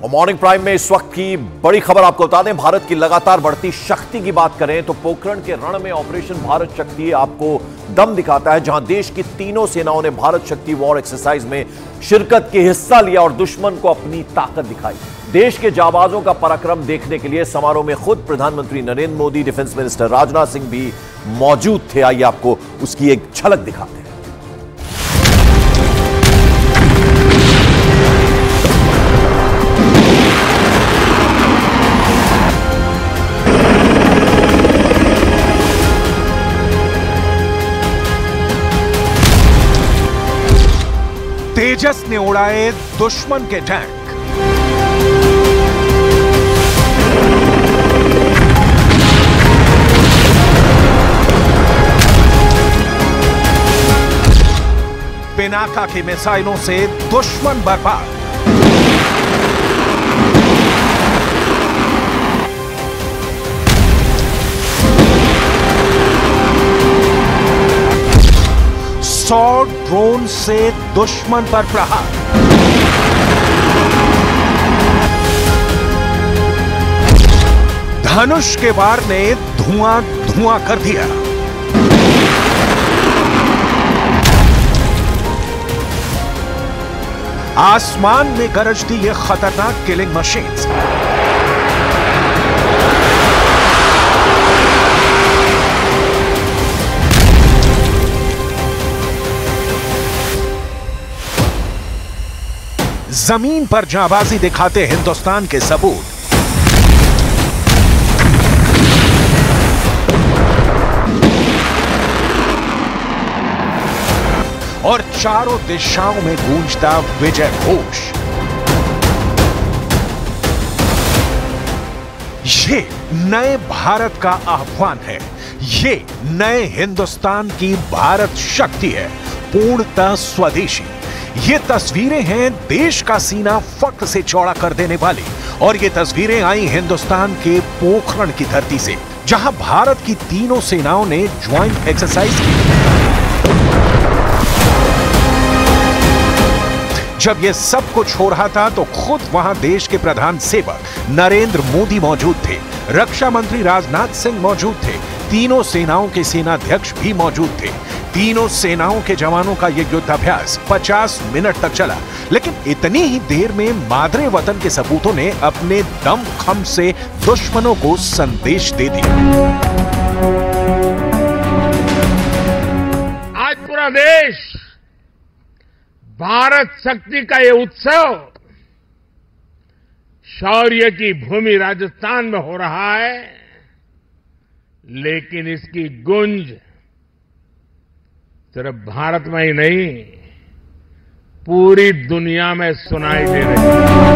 और morning prime में इस वक्त की बड़ी खबर आपको बता दें, भारत की लगातार बढ़ती शक्ति की बात करें तो पोखरण के रण में ऑपरेशन भारत शक्ति आपको दम दिखाता है, जहां देश की तीनों सेनाओं ने भारत शक्ति वॉर एक्सरसाइज में शिरकत के हिस्सा लिया और दुश्मन को अपनी ताकत दिखाई। देश के जाबाजों का पराक्रम देखने के लिए समारोह में खुद प्रधानमंत्री नरेंद्र मोदी, डिफेंस मिनिस्टर राजनाथ सिंह भी मौजूद थे। आइए आपको उसकी एक झलक दिखाते हैं। तेजस ने उड़ाए दुश्मन के टैंक। पिनाका की मिसाइलों से दुश्मन बर्बाद। सौ ड्रोन से दुश्मन पर प्रहार। धनुष के वार ने धुआं धुआं कर दिया। आसमान में गरजती ये खतरनाक किलिंग मशीन्स। जमीन पर जाबाजी दिखाते हिंदुस्तान के सबूत। और चारों दिशाओं में गूंजता विजय घोष। ये नए भारत का आह्वान है, ये नए हिंदुस्तान की भारत शक्ति है, पूर्णतः स्वदेशी। ये तस्वीरें हैं देश का सीना फख्र से चौड़ा कर देने वाली, और ये तस्वीरें आई हिंदुस्तान के पोखरण की धरती से, जहां भारत की तीनों सेनाओं ने ज्वाइंट एक्सरसाइज की। जब ये सब कुछ हो रहा था तो खुद वहां देश के प्रधान सेवक नरेंद्र मोदी मौजूद थे, रक्षा मंत्री राजनाथ सिंह मौजूद थे, तीनों सेनाओं के सेनाध्यक्ष भी मौजूद थे। तीनों सेनाओं के जवानों का यह युद्धाभ्यास 50 मिनट तक चला, लेकिन इतनी ही देर में मादरे वतन के सपूतों ने अपने दम खम से दुश्मनों को संदेश दे दिया। आज पूरा देश भारत शक्ति का ये उत्सव शौर्य की भूमि राजस्थान में हो रहा है, लेकिन इसकी गूंज सिर्फ भारत में ही नहीं, पूरी दुनिया में सुनाई दे रही है।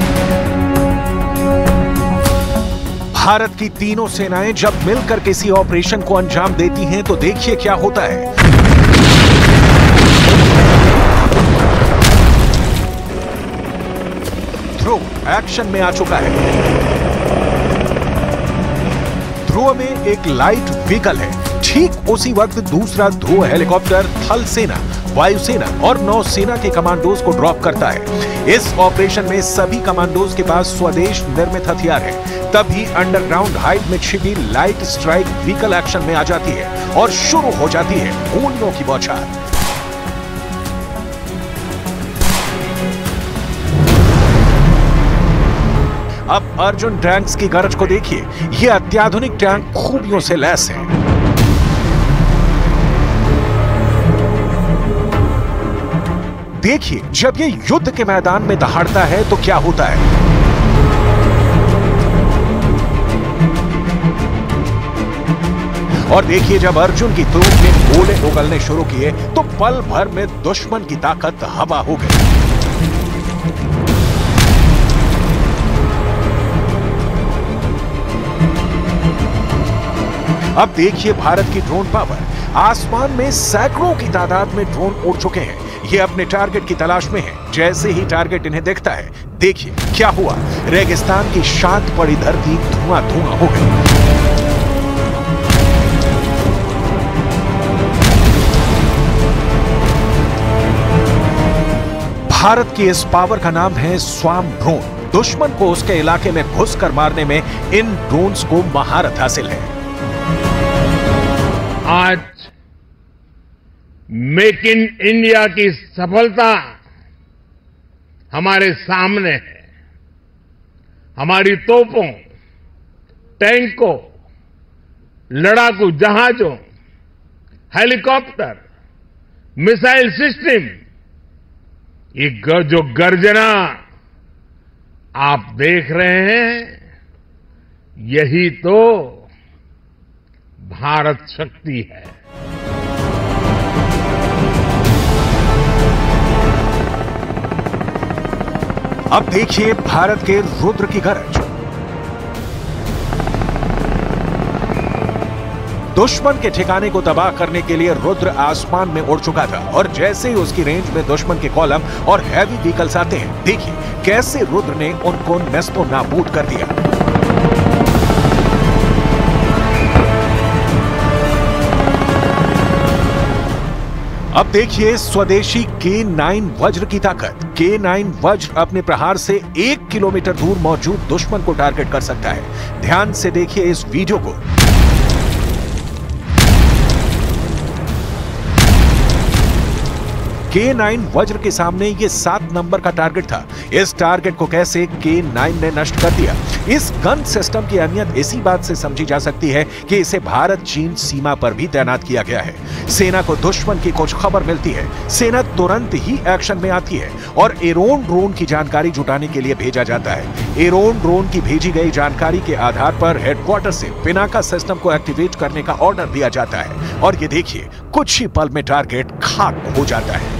भारत की तीनों सेनाएं जब मिलकर किसी ऑपरेशन को अंजाम देती हैं तो देखिए क्या होता है। ध्रुव एक्शन में आ चुका है। ध्रुव में एक लाइट व्हीकल है। ठीक उसी वक्त दूसरा ध्रुव हेलीकॉप्टर थल सेना, वायुसेना और नौसेना के कमांडोज को ड्रॉप करता है। इस ऑपरेशन में सभी कमांडोज के पास स्वदेश निर्मित हथियार है। तभी अंडरग्राउंड हाइट में छिपी लाइट स्ट्राइक व्हीकल एक्शन में आ जाती है और शुरू हो जाती है गोलियों की बौछार। अब अर्जुन टैंक्स की गरज को देखिए। ये अत्याधुनिक टैंक खूबियों से लैस है। देखिए जब ये युद्ध के मैदान में दहाड़ता है तो क्या होता है। और देखिए जब अर्जुन की तोप ने गोले उगलने शुरू किए तो पल भर में दुश्मन की ताकत हवा हो गई। अब देखिए भारत की ड्रोन पावर। आसमान में सैकड़ों की तादाद में ड्रोन उड़ चुके हैं। ये अपने टारगेट की तलाश में हैं। जैसे ही टारगेट इन्हें दिखता है, देखिए क्या हुआ। रेगिस्तान की शांत पड़ी धरती धुआं धुआं हो गई। भारत की इस पावर का नाम है स्वाम ड्रोन। दुश्मन को उसके इलाके में घुसकर मारने में इन ड्रोन्स को महारत हासिल है। आज मेक इन इंडिया की सफलता हमारे सामने है। हमारी तोपों, टैंकों, लड़ाकू जहाजों, हेलीकॉप्टर, मिसाइल सिस्टम, ये जो गर्जना आप देख रहे हैं, यही तो भारत शक्ति है। अब देखिए भारत के रुद्र की गरज। दुश्मन के ठिकाने को तबाह करने के लिए रुद्र आसमान में उड़ चुका था और जैसे ही उसकी रेंज में दुश्मन के कॉलम और हैवी व्हीकल्स आते हैं, देखिए कैसे रुद्र ने उनको नेस्तो नाबूद कर दिया। अब देखिए स्वदेशी K9 वज्र की ताकत। K9 वज्र अपने प्रहार से 1 किलोमीटर दूर मौजूद दुश्मन को टारगेट कर सकता है। ध्यान से देखिए इस वीडियो को। K9 वज्र के सामने ये 7 नंबर का टारगेट था। इस टारगेट को कैसे K9 ने नष्ट कर दिया। इस गन सिस्टम की अहमियत इसी बात से समझी जा सकती है कि इसे भारत चीन सीमा पर भी तैनात किया गया है। सेना को दुश्मन की कुछ खबर मिलती है, सेना तुरंत ही एक्शन में आती है और एरोन ड्रोन की जानकारी जुटाने के लिए भेजा जाता है। एरोन ड्रोन की भेजी गई जानकारी के आधार पर हेडक्वार्टर से पिनाका सिस्टम को एक्टिवेट करने का ऑर्डर दिया जाता है और ये देखिए कुछ ही पल में टारगेट खाक हो जाता है।